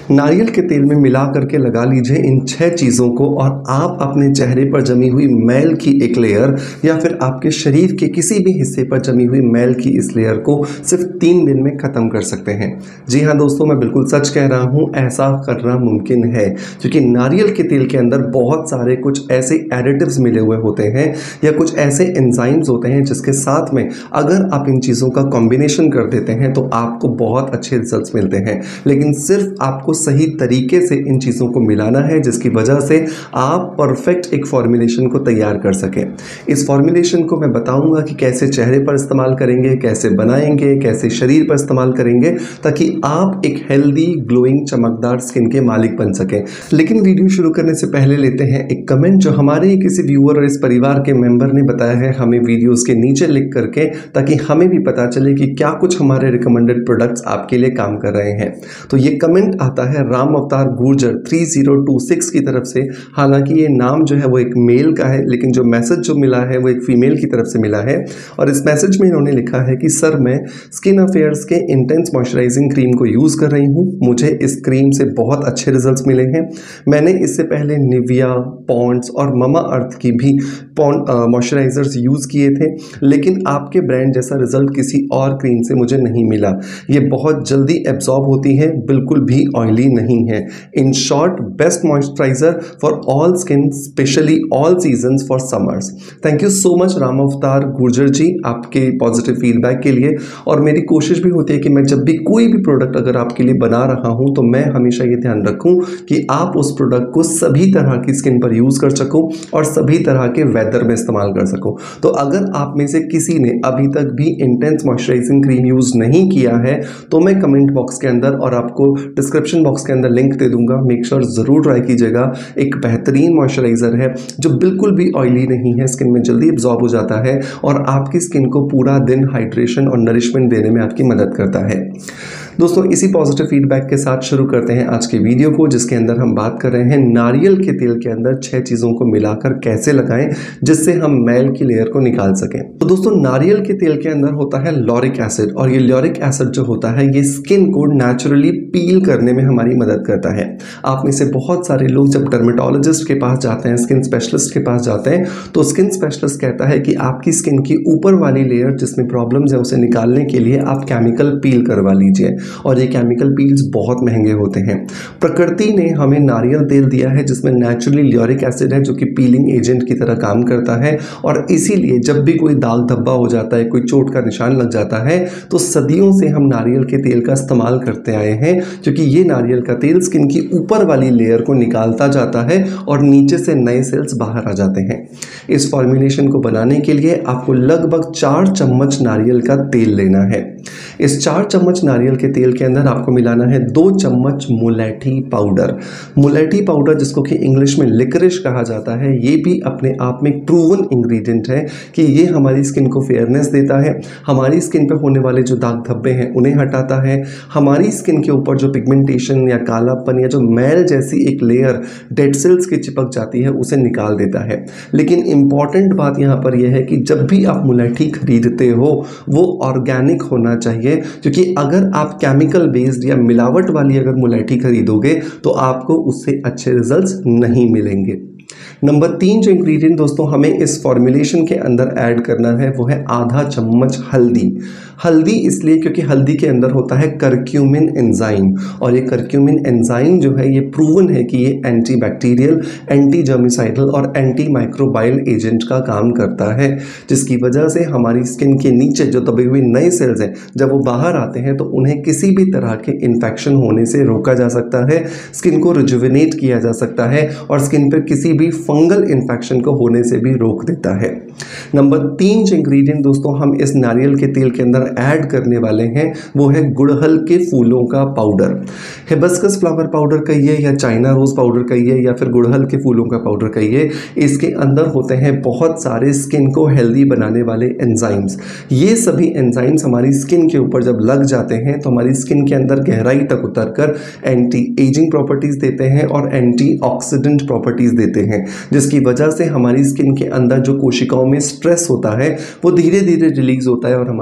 नारियल के तेल में मिला करके लगा लीजिए इन 6 चीज़ों को और आप अपने चेहरे पर जमी हुई मैल की एक लेयर या फिर आपके शरीर के किसी भी हिस्से पर जमी हुई मैल की इस लेयर को सिर्फ 3 दिन में ख़त्म कर सकते हैं। जी हाँ दोस्तों, मैं बिल्कुल सच कह रहा हूँ, ऐसा करना मुमकिन है क्योंकि नारियल के तेल के अंदर बहुत सारे कुछ ऐसे एडिटिव्स मिले हुए होते हैं या कुछ ऐसे एंजाइम्स होते हैं जिसके साथ में अगर आप इन चीज़ों का कॉम्बिनेशन कर देते हैं तो आपको बहुत अच्छे रिजल्ट्स मिलते हैं। लेकिन सिर्फ आपको सही तरीके से इन चीज़ों को मिलाना है जिसकी वजह से आप परफेक्ट एक फॉर्मुलेशन को तैयार कर सकें। इस फॉर्मुलेशन को मैं बताऊंगा कि कैसे चेहरे पर इस्तेमाल करेंगे, कैसे बनाएंगे, कैसे शरीर पर इस्तेमाल करेंगे ताकि आप एक हेल्दी ग्लोइंग चमकदार स्किन के मालिक बन सकें। लेकिन वीडियो शुरू करने से पहले लेते हैं एक कमेंट जो हमारे ही किसी व्यूअर और इस परिवार के मेंबर ने बताया है हमें वीडियोस के नीचे लिख करके, ताकि हमें भी पता चले कि क्या कुछ हमारे रिकमेंडेड प्रोडक्ट्स आपके लिए काम कर रहे हैं। तो ये कमेंट आता है राम अवतार गुर्जर 3026 की तरफ से। हालांकि ये नाम जो है वो एक मेल का है, लेकिन जो मैसेज जो मिला है वो एक फीमेल की तरफ से मिला है। और इस मैसेज में इन्होंने लिखा है कि सर, मैं स्किन अफेयर्स के इंटेंस मॉइस्चराइजिंग क्रीम को यूज़ कर रही हूँ। मुझे इस क्रीम से बहुत अच्छे रिजल्ट्स मिले हैं। मैंने इससे पहले निविया, पॉन्ड्स और ममा अर्थ की भी मॉइस्चराइजर्स यूज़ किए थे, लेकिन आपके ब्रांड जैसा रिजल्ट किसी और क्रीम से मुझे नहीं मिला। ये बहुत जल्दी एब्जॉर्ब होती है, बिल्कुल भी ऑयली नहीं है। In short, best moisturiser for all skin, specially all seasons for summers. Thank you so much Ram Avtar Gurjar जी आपके पॉजिटिव फीडबैक के लिए। और मेरी कोशिश भी होती है कि मैं जब भी कोई भी प्रोडक्ट अगर आपके लिए बना रहा हूं तो मैं हमेशा ये ध्यान रखूं कि आप उस प्रोडक्ट को सभी तरह की स्किन पर यूज़ कर सको और सभी तरह के वेदर में इस्तेमाल कर सको। तो अगर आप में से किसी ने अभी तक भी इंटेंस मॉइस्चराइजिंग क्रीम यूज़ नहीं किया है तो मैं कमेंट बॉक्स के अंदर और आपको डिस्क्रिप्शन बॉक्स के अंदर लिंक दे दूंगा। मेक श्योर ज़रूर ट्राई कीजिएगा। एक बेहतरीन मॉइस्चराइज़र है जो बिल्कुल भी ऑयली नहीं है, स्किन में जल्दी एब्जॉर्ब हो जाता है और आपकी स्किन को पूरा दिन हाइड्रेशन और नरिशमेंट देने में आपकी मदद करता है। दोस्तों, इसी पॉजिटिव फीडबैक के साथ शुरू करते हैं आज के वीडियो को, जिसके अंदर हम बात कर रहे हैं नारियल के तेल के अंदर 6 चीज़ों को मिलाकर कैसे लगाएं जिससे हम मैल की लेयर को निकाल सकें। तो दोस्तों, नारियल के तेल के अंदर होता है लॉरिक एसिड और ये लॉरिक एसिड जो होता है ये स्किन को नेचुरली पील करने में हमारी मदद करता है। आप में से बहुत सारे लोग जब डर्मेटोलॉजिस्ट के पास जाते हैं, स्किन स्पेशलिस्ट के पास जाते हैं, तो स्किन स्पेशलिस्ट कहता है कि आपकी स्किन की ऊपर वाली लेयर जिसमें प्रॉब्लम्स है उसे निकालने के लिए आप केमिकल पील करवा लीजिए। और ये केमिकल पील्स बहुत महंगे होते हैं। प्रकृति ने हमें नारियल तेल दिया है जिसमें नेचुरली लॉरिक एसिड है जो कि पीलिंग एजेंट की तरह काम करता है और इसीलिए जब भी कोई दाग धब्बा हो जाता है, कोई चोट का निशान लग जाता है, तो सदियों से हम नारियल के तेल का इस्तेमाल करते आए हैं क्योंकि ये नारियल का तेल स्किन की ऊपर वाली लेयर को निकालता जाता है और नीचे से नए सेल्स बाहर आ जाते हैं। इस फॉर्मुलेशन को बनाने के लिए आपको लगभग 4 चम्मच नारियल का तेल लेना है। इस 4 चम्मच नारियल के तेल के अंदर आपको मिलाना है 2 चम्मच मुलेठी पाउडर। मुलेठी पाउडर जिसको कि इंग्लिश में लिकरिश कहा जाता है, ये भी अपने आप में एक प्रूवन इंग्रेडिएंट है कि ये हमारी स्किन को फेयरनेस देता है, हमारी स्किन पे होने वाले जो दाग धब्बे हैं उन्हें हटाता है, हमारी स्किन के ऊपर जो पिगमेंटेशन या कालापन या जो मैल जैसी एक लेयर डेड सेल्स की चिपक जाती है उसे निकाल देता है। लेकिन इंपॉर्टेंट बात यहाँ पर यह है कि जब भी आप मुलेठी खरीदते हो वो ऑर्गेनिक होना चाहिए, क्योंकि अगर आप केमिकल बेस्ड या मिलावट वाली अगर मुलेठी खरीदोगे तो आपको उससे अच्छे रिजल्ट्स नहीं मिलेंगे। नंबर 3 जो इंग्रेडिएंट दोस्तों हमें इस फॉर्मुलेशन के अंदर ऐड करना है वो है आधा चम्मच हल्दी। हल्दी इसलिए क्योंकि हल्दी के अंदर होता है करक्यूमिन एंजाइम और ये करक्यूमिन एंजाइम जो है ये प्रूवन है कि ये एंटी बैक्टीरियल, एंटी जर्मिसाइडल और एंटी माइक्रोबाइल एजेंट का काम करता है, जिसकी वजह से हमारी स्किन के नीचे जो दबे हुए नए सेल्स हैं जब वो बाहर आते हैं तो उन्हें किसी भी तरह के इन्फेक्शन होने से रोका जा सकता है, स्किन को रिजुविनेट किया जा सकता है और स्किन पर किसी भी फंगल इन्फेक्शन को होने से भी रोक देता है। नंबर 3 जो इंग्रेडिएंट दोस्तों हम इस नारियल के तेल के अंदर ऐड करने वाले हैं वो है गुड़हल के फूलों का पाउडर। हिबिस्कस फ्लावर पाउडर कहिए या चाइना रोज पाउडर कहिए या फिर गुड़हल के फूलों का पाउडर कहिए, इसके अंदर होते हैं बहुत सारे स्किन को हेल्दी बनाने वाले एंजाइम्स। ये सभी एंजाइम्स हमारी स्किन के ऊपर जब लग जाते हैं तो हमारी स्किन के अंदर गहराई तक उतरकर एंटी एजिंग प्रॉपर्टीज देते हैं और एंटी ऑक्सीडेंट प्रॉपर्टीज देते हैं, जिसकी वजह से हमारी स्किन के अंदर जो कोशिकाओं में स्ट्रेस होता है वो धीरे धीरे रिलीज होता है और हमारी स्किन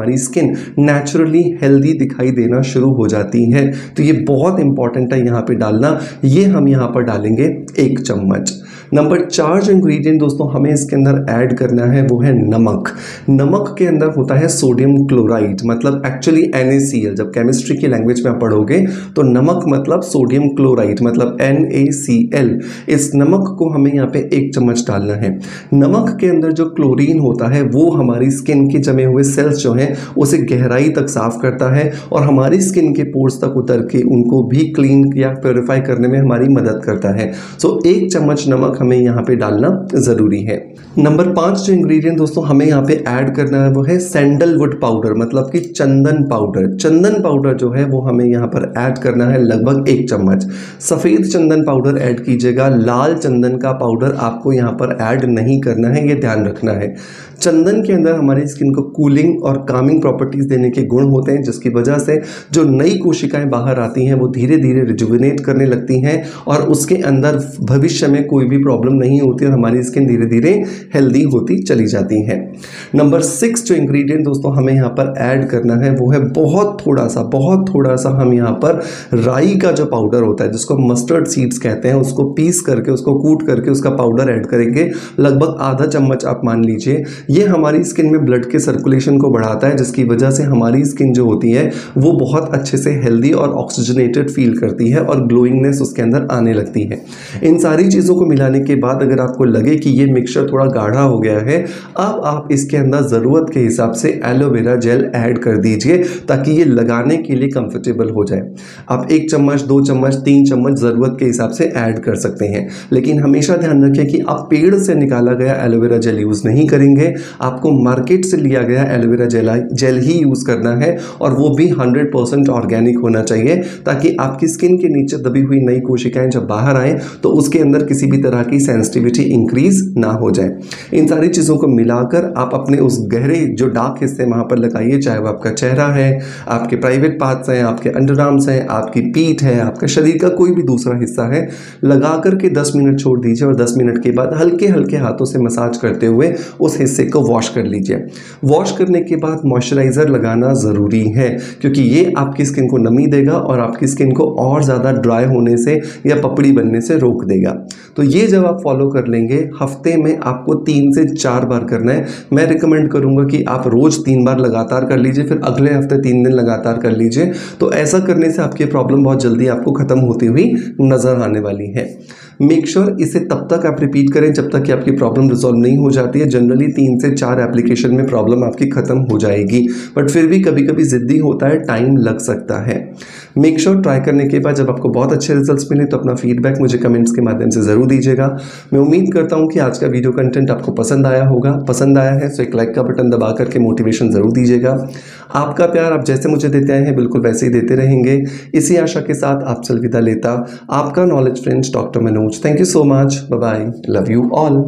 स्किन नेचुरली हेल्दी दिखाई देना शुरू हो जाती है। तो ये बहुत इंपॉर्टेंट है यहाँ पे डालना। ये हम यहाँ पर डालेंगे 1 चम्मच। नंबर 4 जो इंग्रेडिएंट दोस्तों हमें इसके अंदर ऐड करना है वो है नमक। नमक के अंदर होता है सोडियम क्लोराइड, मतलब एक्चुअली NaCl। जब केमिस्ट्री की लैंग्वेज में आप पढ़ोगे तो नमक मतलब सोडियम क्लोराइड मतलब NaCl। इस नमक को हमें यहाँ पे 1 चम्मच डालना है। नमक के अंदर जो क्लोरीन होता है वो हमारी स्किन के जमे हुए सेल्स जो हैं उसे गहराई तक साफ करता है और हमारी स्किन के पोर्स तक उतर के उनको भी क्लीन या प्योरीफाई करने में हमारी मदद करता है। सो 1 चम्मच नमक हमें यहाँ पे डालना ज़रूरी है। नंबर 5 जो इंग्रेडिएंट दोस्तों हमें यहाँ पे ऐड करना है वो है सैंडलवुड पाउडर, मतलब कि चंदन पाउडर। चंदन पाउडर जो है वो हमें यहाँ पर ऐड करना है लगभग 1 चम्मच। सफ़ेद चंदन पाउडर ऐड कीजिएगा, लाल चंदन का पाउडर आपको यहाँ पर ऐड नहीं करना है, ये ध्यान रखना है। चंदन के अंदर हमारी स्किन को कूलिंग और कामिंग प्रॉपर्टीज़ देने के गुण होते हैं, जिसकी वजह से जो नई कोशिकाएं बाहर आती हैं वो धीरे धीरे रिजुविनेट करने लगती हैं और उसके अंदर भविष्य में कोई भी प्रॉब्लम नहीं होती और हमारी स्किन धीरे धीरे हेल्दी होती चली जाती है। नंबर 6 जो इंग्रेडिएंट दोस्तों हमें यहाँ पर ऐड करना है वो है बहुत थोड़ा सा हम यहाँ पर राई का जो पाउडर होता है जिसको मस्टर्ड सीड्स कहते हैं, उसको पीस करके उसको कूट करके उसका पाउडर ऐड करेंगे, लगभग आधा चम्मच आप मान लीजिए। ये हमारी स्किन में ब्लड के सर्कुलेशन को बढ़ाता है, जिसकी वजह से हमारी स्किन जो होती है वो बहुत अच्छे से हेल्दी और ऑक्सीजनेटेड फील करती है और ग्लोइंगनेस उसके अंदर आने लगती है। इन सारी चीज़ों को मिलाने के बाद अगर आपको लगे कि ये मिक्सचर थोड़ा गाढ़ा हो गया है, अब आप इसके अंदर ज़रूरत के हिसाब से एलोवेरा जेल ऐड कर दीजिए ताकि ये लगाने के लिए कंफर्टेबल हो जाए। आप 1 चम्मच, 2 चम्मच, 3 चम्मच ज़रूरत के हिसाब से ऐड कर सकते हैं, लेकिन हमेशा ध्यान रखें कि आप पेड़ से निकाला गया एलोवेरा जेल यूज़ नहीं करेंगे। आपको मार्केट से लिया गया एलोवेरा जेल ही यूज़ करना है और वो भी 100% ऑर्गेनिक होना चाहिए, ताकि आपकी स्किन के नीचे दबी हुई नई कोशिकाएं जब बाहर आएँ तो उसके अंदर किसी भी तरह की सेंसिटिविटी इंक्रीज ना हो जाए। इन सारी चीज़ों को मिलाकर आप अपने उस गहरे जो डार्क हिस्से वहाँ पर लगाइए, चाहे वो आपका चेहरा है, आपके प्राइवेट पार्ट्स हैं, आपके अंडर आर्म्स हैं, आपकी पीठ है, आपका शरीर का कोई भी दूसरा हिस्सा है, लगा करके 10 मिनट छोड़ दीजिए और 10 मिनट के बाद हल्के हल्के हाथों से मसाज करते हुए उस हिस्से को वॉश कर लीजिए। वॉश करने के बाद मॉइस्चराइज़र लगाना ज़रूरी है, क्योंकि ये आपकी स्किन को नमी देगा और आपकी स्किन को और ज़्यादा ड्राई होने से या पपड़ी बनने से रोक देगा। तो ये जब आप फॉलो कर लेंगे, हफ्ते में आपको 3 से 4 बार करना है। मैं रिकमेंड करूंगा कि आप रोज़ 3 बार लगातार कर लीजिए, फिर अगले हफ्ते 3 दिन लगातार कर लीजिए। तो ऐसा करने से आपकी प्रॉब्लम बहुत जल्दी आपको ख़त्म होती हुई नज़र आने वाली है। मेक श्योर इसे तब तक आप रिपीट करें जब तक कि आपकी प्रॉब्लम रिजॉल्व नहीं हो जाती है। जनरली 3 से 4 एप्लीकेशन में प्रॉब्लम आपकी ख़त्म हो जाएगी, बट फिर भी कभी कभी ज़िद्दी होता है, टाइम लग सकता है। मेक श्योर ट्राई करने के बाद जब आपको बहुत अच्छे रिजल्ट्स मिले तो अपना फीडबैक मुझे कमेंट्स के माध्यम से ज़रूर दीजिएगा। मैं उम्मीद करता हूँ कि आज का वीडियो कंटेंट आपको पसंद आया होगा। पसंद आया है तो एक लाइक का बटन दबा करके मोटिवेशन ज़रूर दीजिएगा। आपका प्यार आप जैसे मुझे देते आए हैं बिल्कुल वैसे ही देते रहेंगे। इसी आशा के साथ आपसे अलविदा लेता आपका knowledge friends doctor Manoj. Thank you so much. Bye bye. Love you all.